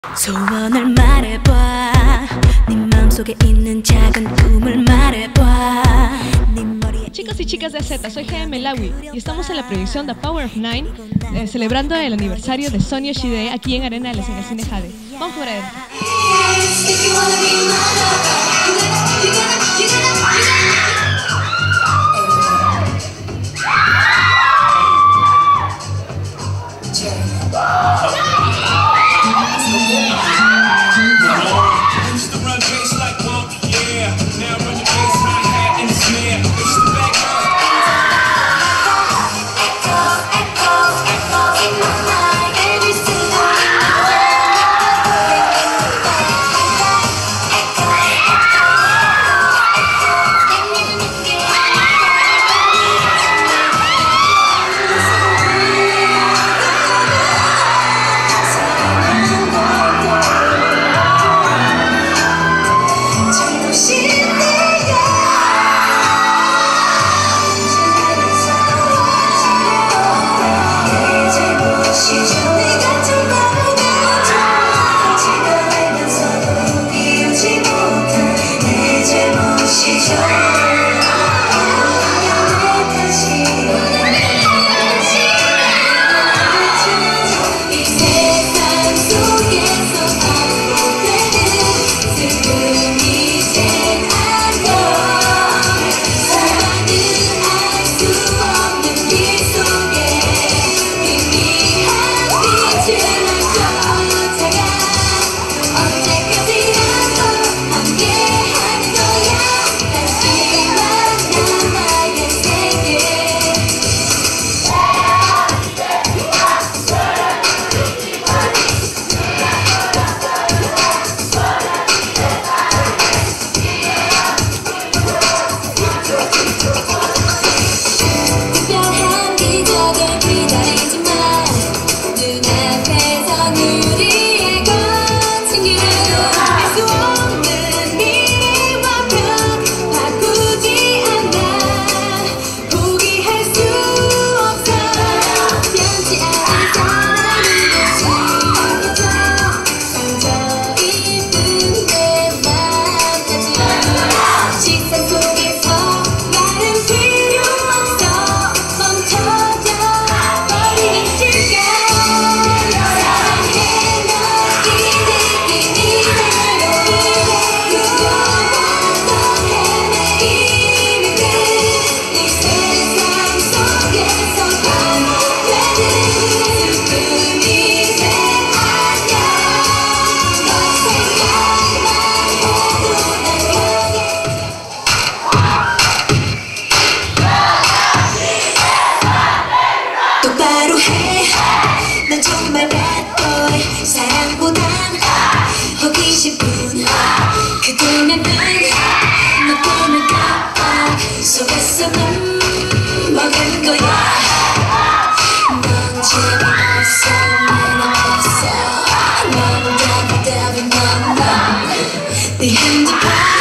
소원을 말해봐. 네 마음속에 있는 작은 꿈을 말해봐. 네 머리에. Chicos y chicas de Z, soy GM Lawi y estamos en la proyección The Power of Nine, celebrando el aniversario de Sonia Shide aquí en Arenales, en el Cine Jade. Vamos por adentro. 난 정말 bad boy. 사랑보단 호기심뿐. 그동안은 너 보면 깜빡 속았어. 넌 먹은 거야. 넌 재미없어. 난 없어. 넌 답답해. 넌 네 핸드폰